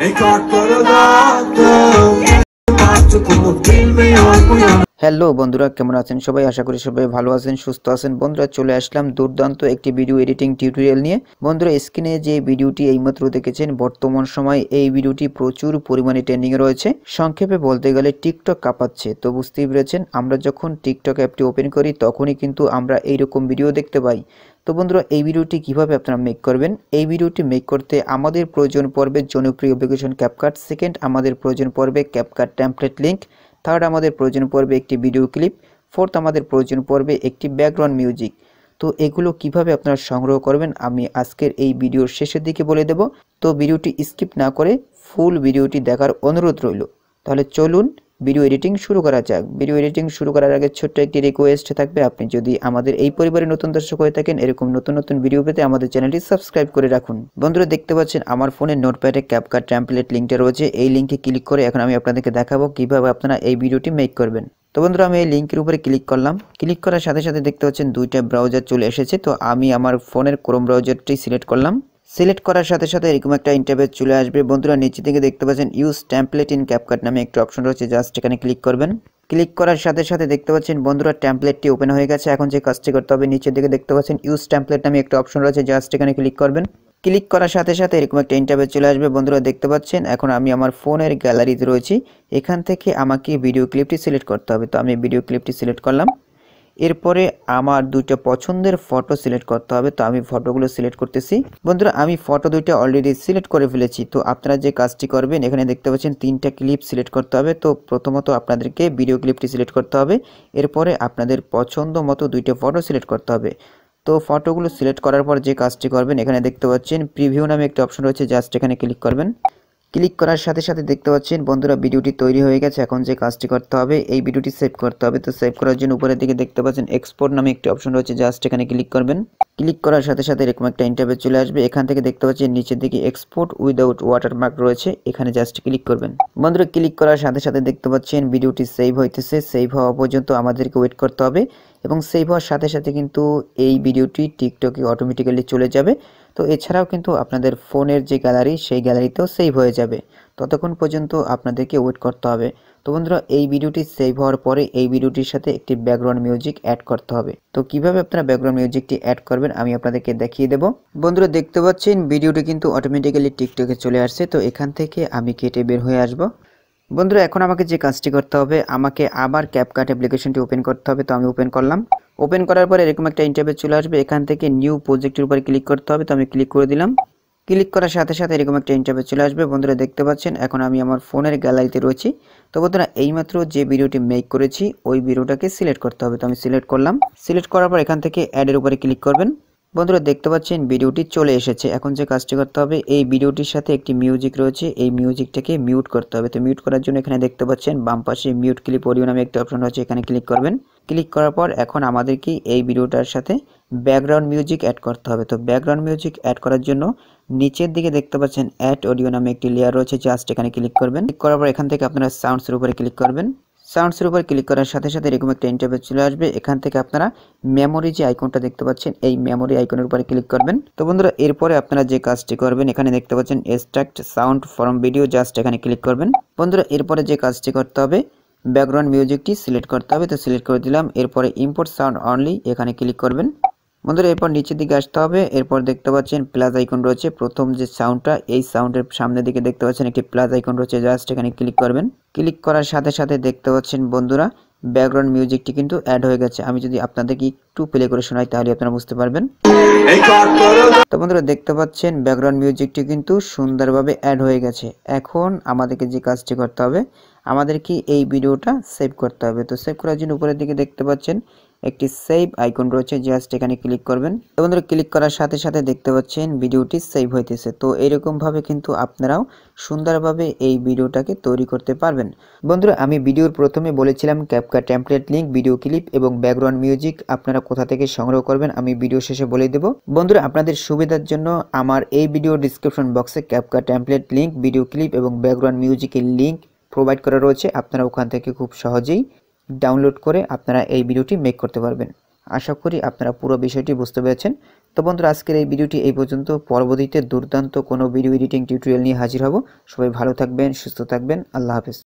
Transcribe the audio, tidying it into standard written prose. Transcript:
Hello বন্ধুরা, কেমন আছেন সবাই? আশা করি সবাই ভালো আছেন, সুস্থ আছেন। বন্ধুরা, চলে আসলাম দুর্দান্ত একটি ভিডিও এডিটিং টিউটোরিয়াল নিয়ে। বন্ধুরা, স্ক্রিনে যে ভিডিওটি এইমাত্র দেখেছেন, বর্তমান সময়ে এই ভিডিওটি প্রচুর পরিমাণে ট্রেন্ডিংয়ে রয়েছে। সংক্ষেপে বলতে গেলে টিকটক কাঁপাচ্ছে। তো বুঝতেই পেরেছেন, আমরা যখন টিকটক অ্যাপটি ওপেন করি তখনই কিন্তু আমরা এইরকম ভিডিও দেখতে পাই। তো বন্ধুরা, এই ভিডিওটি কিভাবে আপনারা মেক করবেন? এই ভিডিওটি মেক করতে আমাদের প্রয়োজন পড়বে জনপ্রিয় অ্যাপ্লিকেশন ক্যাপকাট। সেকেন্ড, আমাদের প্রয়োজন পড়বে ক্যাপকাট টেমপ্লেট লিঙ্ক। থার্ড, আমাদের প্রয়োজন পড়বে একটি ভিডিও ক্লিপ। ফোর্থ, আমাদের প্রয়োজন পড়বে একটি ব্যাকগ্রাউন্ড মিউজিক। তো এগুলো কিভাবে আপনারা সংগ্রহ করবেন আমি আজকের এই ভিডিওর শেষের দিকে বলে দেব। তো ভিডিওটি স্কিপ না করে ফুল ভিডিওটি দেখার অনুরোধ রইল। তাহলে চলুন ভিডিও এডিটিং শুরু করা যাক। ভিডিও এডিটিং শুরু করার আগে ছোট্ট একটি রিকোয়েস্ট থাকবে, আপনি যদি আমাদের এই পরিবারের নতুন দর্শক হয়ে থাকেন, এরকম নতুন নতুন ভিডিও পেতে আমাদের চ্যানেলটি সাবস্ক্রাইব করে রাখুন। বন্ধুরা, দেখতে পাচ্ছেন আমার ফোনের নোটপ্যাডে ক্যাপকাট টেমপ্লেট লিঙ্কটা রয়েছে। এই লিঙ্কে ক্লিক করে এখন আমি আপনাদেরকে দেখাবো কিভাবে আপনারা এই ভিডিওটি মেক করবেন। তো বন্ধুরা, আমি এই লিঙ্কের উপরে ক্লিক করলাম। ক্লিক করার সাথে সাথে দেখতে পাচ্ছেন দুইটা ব্রাউজার চলে এসেছে। তো আমি আমার ফোনের ক্রোম ব্রাউজারটি সিলেক্ট করলাম। সিলেক্ট করার সাথে সাথে এরকম একটা ইন্টারফেস চলে আসবে। বন্ধুরা, নিচে থেকে দেখতে পাচ্ছেন ইউজ টেমপ্লেট ইন ক্যাপকাট নামে একটা অপশন রয়েছে, জাস্ট এখানে ক্লিক করবেন। ক্লিক করার সাথে সাথে দেখতে পাচ্ছেন বন্ধুরা টেমপ্লেটটি ওপেন হয়ে গেছে। এখন যে কাজটি করতে হবে, নিচের দিকে দেখতে পাচ্ছেন ইউজ টেমপ্লেট নামে একটা অপশন রয়েছে, জাস্ট এখানে ক্লিক করবেন। ক্লিক করার সাথে সাথে এরকম একটা ইন্টারফেস চলে আসবে। বন্ধুরা, দেখতে পাচ্ছেন এখন আমি আমার ফোনের গ্যালারিতে রয়েছি। এখান থেকে আমাকে ভিডিও ক্লিপটি সিলেক্ট করতে হবে। তো আমি ভিডিও ক্লিপটি সিলেক্ট করলাম। এরপরে আমার দুইটা পছন্দের ফটো সিলেক্ট করতে হবে। তো আমি ফটোগুলো সিলেক্ট করতেছি। বন্ধুরা, আমি ফটো দুইটা অলরেডি সিলেক্ট করে ফেলেছি। তো আপনারা যে কাজটি করবেন, এখানে দেখতে পাচ্ছেন তিনটা ক্লিপ সিলেক্ট করতে হবে। তো প্রথমত আপনাদেরকে ভিডিও ক্লিপটি সিলেক্ট করতে হবে। এরপরে আপনাদের পছন্দ মতো দুইটা ফটো সিলেক্ট করতে হবে। তো ফটোগুলো সিলেক্ট করার পর যে কাজটি করবেন, এখানে দেখতে পাচ্ছেন প্রিভিউ নামে একটা অপশন রয়েছে, জাস্ট এখানে ক্লিক করবেন। ক্লিক করার সাথে সাথে দেখতে পাচ্ছেন বন্ধুরা ভিডিওটি তৈরি হয়ে গেছে। এখন যে কাজটি করতে হবে, এই ভিডিওটি সেভ করতে হবে। তো সেভ করার জন্য উপরের দিকে দেখতে পাচ্ছেন এক্সপোর্ট নামে একটি অপশন রয়েছে, জাস্ট এখানে ক্লিক করবেন। ক্লিক করার সাথে সাথে এরকম একটা ইন্টারফেস চলে আসবে। এখান থেকে দেখতে পাচ্ছেন নিচের দিকে এক্সপোর্ট উইদাউট ওয়াটারমার্ক রয়েছে, এখানে জাস্ট ক্লিক করবেন। বন্ধুরা, ক্লিক করার সাথে সাথে দেখতে পাচ্ছেন ভিডিওটি সেভ হইতেছে। সেভ হওয়া পর্যন্ত আমাদেরকে ওয়েট করতে হবে এবং সেভ হওয়ার সাথে সাথে কিন্তু এই ভিডিওটি টিকটকে অটোমেটিক্যালি চলে যাবে। তো এছাড়াও কিন্তু আপনাদের ফোনের যে গ্যালারি, সেই গ্যালারিতেও সেভ হয়ে যাবে। ততক্ষণ পর্যন্ত আপনাদেরকে ওয়েট করতে হবে। তো বন্ধুরা, এই ভিডিওটি সেভ হওয়ার পরে এই ভিডিওটির সাথে একটি ব্যাকগ্রাউন্ড মিউজিক অ্যাড করতে হবে। তো কিভাবে আপনারা ব্যাকগ্রাউন্ড মিউজিকটি অ্যাড করবেন আমি আপনাদেরকে দেখিয়ে দেব। বন্ধুরা, দেখতে পাচ্ছেন ভিডিওটি কিন্তু অটোমেটিক্যালি টিকটকে চলে আসছে। তো এখান থেকে আমি কেটে বের হয়ে আসব। বন্ধুরা, এখন আমাকে যে কাজটি করতে হবে, আমাকে আবার ক্যাপকাট অ্যাপ্লিকেশনটি ওপেন করতে হবে। তো আমি ওপেন করলাম। ওপেন করার পর এরকম একটা ইন্টারফেস চলে আসবে। এখান থেকে নিউ প্রজেক্টের উপরে ক্লিক করতে হবে। তো আমি ক্লিক করে দিলাম। ক্লিক করার সাথে সাথে এরকম একটা ইন্টারফেস চলে আসবে। বন্ধুরা, দেখতে পাচ্ছেন এখন আমি আমার ফোনের গ্যালারিতে রয়েছি। তো বন্ধুরা, এইমাত্র যে ভিডিওটি মেক করেছি ওই ভিডিওটাকে সিলেক্ট করতে হবে। তো আমি সিলেক্ট করলাম। সিলেক্ট করার পর এখান থেকে অ্যাডের উপরে ক্লিক করবেন। বন্ধুরা, দেখতে পাচ্ছেন ভিডিওটি চলে এসেছে। এখন যে কাজটি করতে হবে, এই ভিডিওটির সাথে একটি মিউজিক রয়েছে, এই মিউজিকটাকে মিউট করতে হবে। তো মিউট করার জন্য এখানে দেখতে পাচ্ছেন বাম পাশে মিউট ক্লিপ অডিও নামে একটা অপশন রয়েছে, এখানে ক্লিক করবেন। ক্লিক করার পর এখন আমাদেরকে এই ভিডিওটার সাথে ব্যাকগ্রাউন্ড মিউজিক অ্যাড করতে হবে। তো ব্যাকগ্রাউন্ড মিউজিক অ্যাড করার জন্য নিচের দিকে দেখতে পাচ্ছেন অ্যাড অডিও নামে একটি লেয়ার রয়েছে, জাস্ট এখানে ক্লিক করবেন। ক্লিক করার পর এখান থেকে আপনারা সাউন্ডসের উপরে ক্লিক করবেন। সাউন্ডসের উপর ক্লিক করার সাথে সাথে এরকম একটা ইন্টারফেস চলে আসবে। এখান থেকে আপনারা মেমোরি যে আইকনটা দেখতে পাচ্ছেন, এই মেমোরি আইকনের উপরে ক্লিক করবেন। তো বন্ধুরা, এরপরে আপনারা যে কাজটি করবেন, এখানে দেখতে পাচ্ছেন extract sound from video, just এখানে ক্লিক করবেন। বন্ধুরা, এরপরে যে কাজটি করতে হবে, ব্যাকগ্রাউন্ড মিউজিকটি সিলেক্ট করতে হবে। তো সিলেক্ট করে দিলাম। এরপরে ইম্পোর্ট সাউন্ড অনলি, এখানে ক্লিক করবেন। বন্ধুরা, এরপর নিচের দিকে আসতে হবে। এরপর দেখতে পাচ্ছেন প্লাস আইকন রয়েছে, প্রথম যে সাউন্ডটা, এই সাউন্ডের সামনের দিকে দেখতে পাচ্ছেন একটি প্লাস আইকন রয়েছে, জাস্ট এখানে ক্লিক করবেন। ক্লিক করার সাথে সাথে দেখতে পাচ্ছেন বন্ধুরা ব্যাকগ্রাউন্ড মিউজিকটি কিন্তু অ্যাড হয়ে গেছে। আমি যদি আপনাদেরকে একটু প্লে করে শোনাই তাহলে আপনারা বুঝতে পারবেন। তো বন্ধুরা, দেখতে পাচ্ছেন ব্যাকগ্রাউন্ড মিউজিকটি কিন্তু সুন্দরভাবে অ্যাড হয়ে গেছে। এখন আমাদেরকে যে কাজটি করতে হবে, আমাদেরকে এই ভিডিওটা সেভ করতে হবে। তো সেভ করার জন্য উপরের দিকে দেখতে পাচ্ছেন একটি সেভ আইকন রয়েছে, জাস্ট এখানে ক্লিক করবেন। তো বন্ধুরা, ক্লিক করার সাথে সাথে দেখতে পাচ্ছেন ভিডিওটি সেভ হইতেছে। তো এরকম ভাবে কিন্তু আপনারাও সুন্দরভাবে এই ভিডিওটাকে তৈরি করতে পারবেন। বন্ধুরা, আমি ভিডিওর প্রথমে বলেছিলাম CapCut template link, video clip এবং ব্যাকগ্রাউন্ড মিউজিক আপনারা কোথা থেকে সংগ্রহ করবেন আমি ভিডিও শেষে বলে দেব। বন্ধুরা, আপনাদের সুবিধার জন্য আমার এই ভিডিও ডিসক্রিপশন বক্সে CapCut template link, video clip এবং ব্যাকগ্রাউন্ড মিউজিকের লিঙ্ক প্রোভাইড করা রয়েছে। আপনারা ওখান থেকে খুব সহজেই ডাউনলোড করে আপনারা এই ভিডিওটি মেক করতে পারবেন। আশা করি আপনারা পুরো বিষয়টি বুঝতে পেরেছেন। তো বন্ধুরা আজকের এই ভিডিওটি এই পর্যন্ত। পরবর্তীতে দুর্দান্ত কোনো ভিডিও এডিটিং টিউটোরিয়াল নিয়ে হাজির হব। সবাই ভালো থাকবেন, সুস্থ থাকবেন। আল্লাহ হাফেজ।